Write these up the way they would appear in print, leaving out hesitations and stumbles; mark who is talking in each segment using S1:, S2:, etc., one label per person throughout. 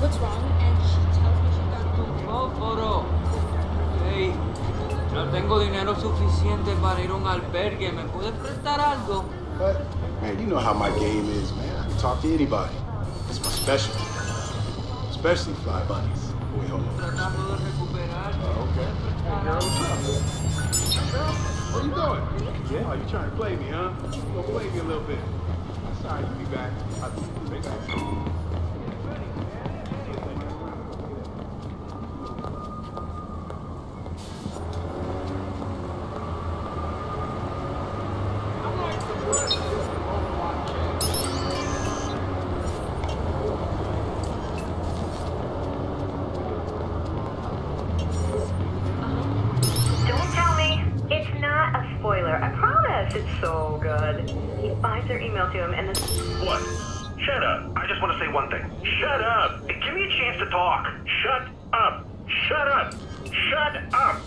S1: what's wrong, and she tells me she's got to
S2: Fósforo. Hey, no tengo dinero suficiente para ir a un albergue. ¿Me puedes prestar algo?
S3: But, man, you know how my game is, man. I can talk to anybody. It's my specialty. Especially fly bunnies. Wait, hold on.
S2: Tratando de recuperar.
S3: Oh, okay. Hey, girl, what's up? Girl, where you going? Yeah? Oh, you trying to play me, huh? Go play me a little bit. That's all right, you be back. I'll be back.
S4: It's so good. He buys their email to him and then...
S5: What? Shut up. I just want to say one thing. Shut up. Give me a chance to talk. Shut up. Shut up. Shut up.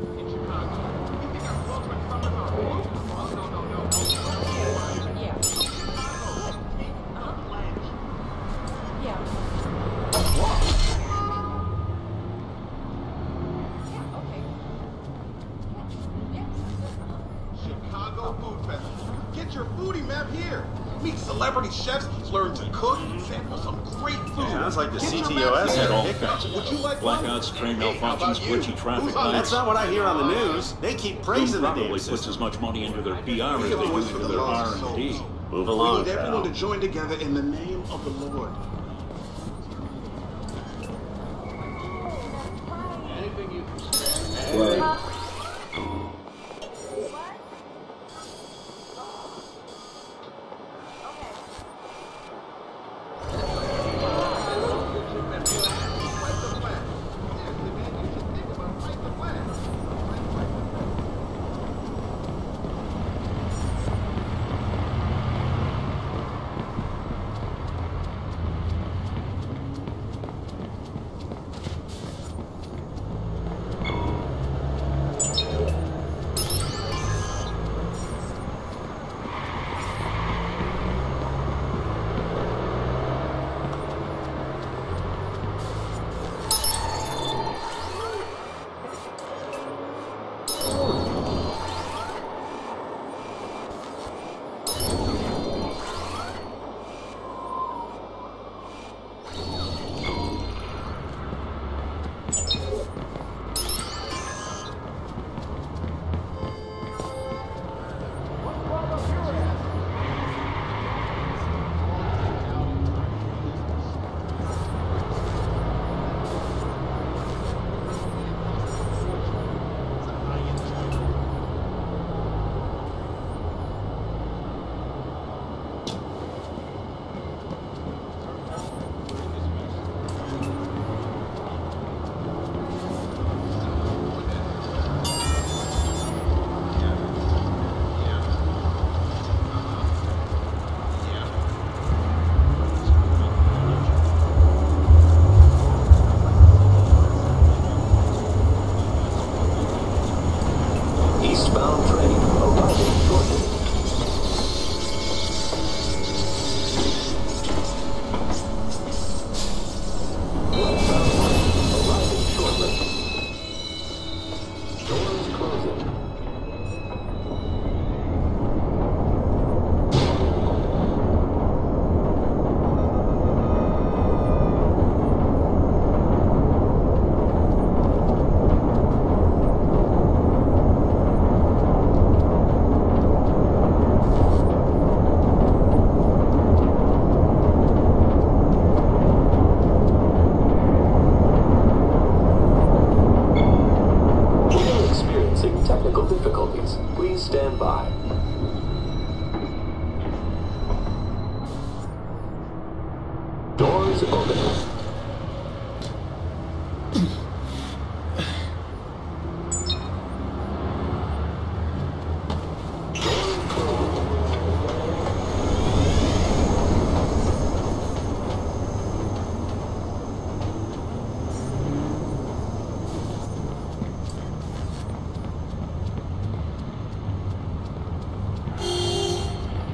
S6: Celebrity chefs learn to cook, sample some great food.
S7: Sounds like the CTOS had all kinds of
S6: Would you like
S7: blackouts, train malfunctions, glitchy traffic lights.
S6: That's
S7: not what I hear on the news. They keep praising the
S8: probably
S7: damn
S8: puts
S7: system.
S8: as much money into their PR as they do into their R&D.
S7: Move
S6: We
S7: along,
S6: need everyone
S7: pal.
S6: to join together in the name of the Lord.
S3: Anything you can spare.
S8: Right.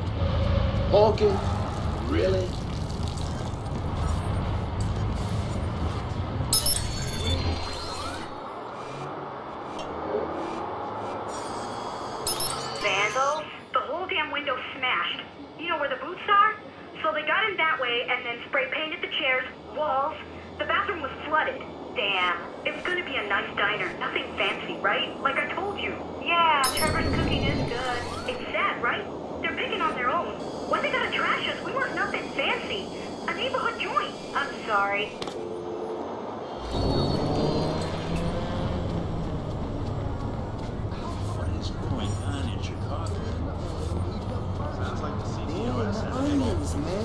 S6: Hawking? Really?
S4: window smashed. You know where the booths are? So they got in that way and then spray painted the chairs, walls. The bathroom was flooded. Damn. It's gonna be a nice diner. Nothing fancy, right? Like I told you. Yeah, Trevor's cooking is good. It's sad, right? They're picking on their own. When they gotta trash us, we weren't nothing fancy. A neighborhood joint. I'm sorry.
S8: What is going on in Chicago?
S7: Sounds like the CTOS had a big old...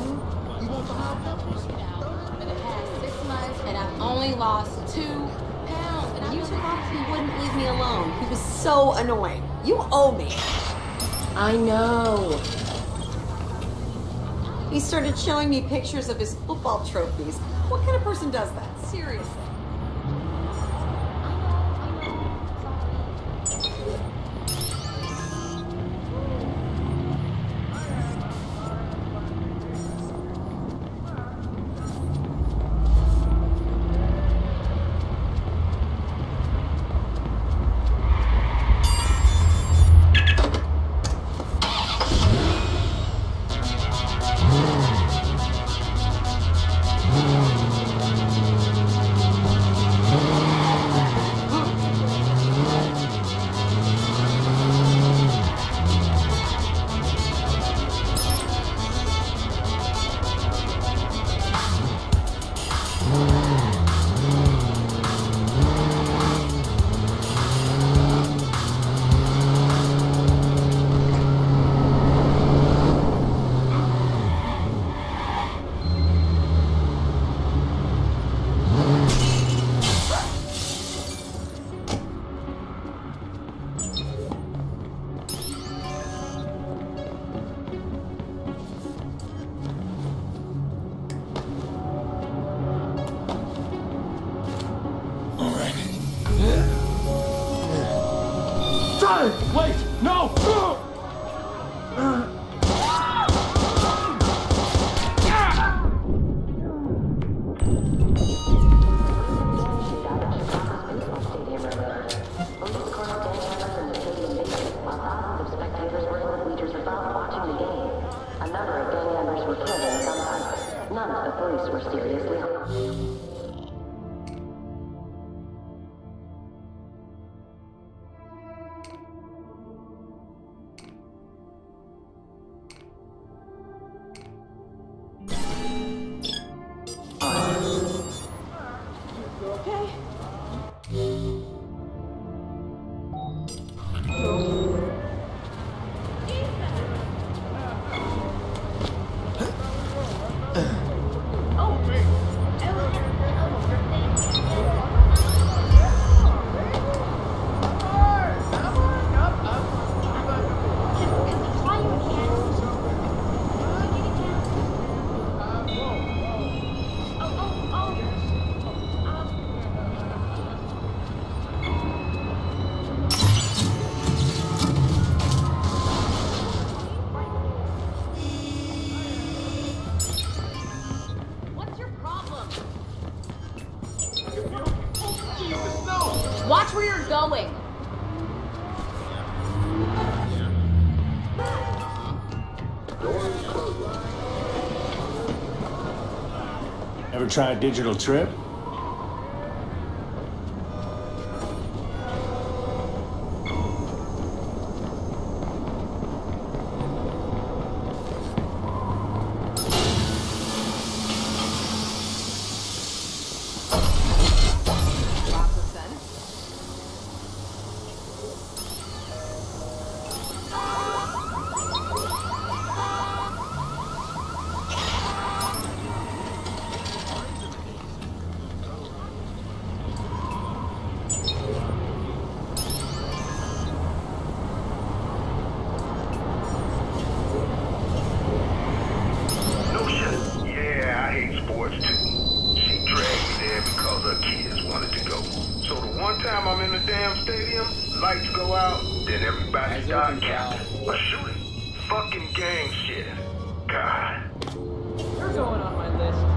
S1: But it has 6 months, and I've only lost 2 pounds. And you took off, he wouldn't leave me alone. He was so annoying. You owe me. I know. He started showing me pictures of his football trophies. What kind of person does that? Seriously.
S3: Wait! No!
S1: Watch where you're going.
S8: Ever try a digital trip?
S5: Lights go out, then everybody start capping. A shooting. Fucking gang shit. God.
S2: You're going on my list.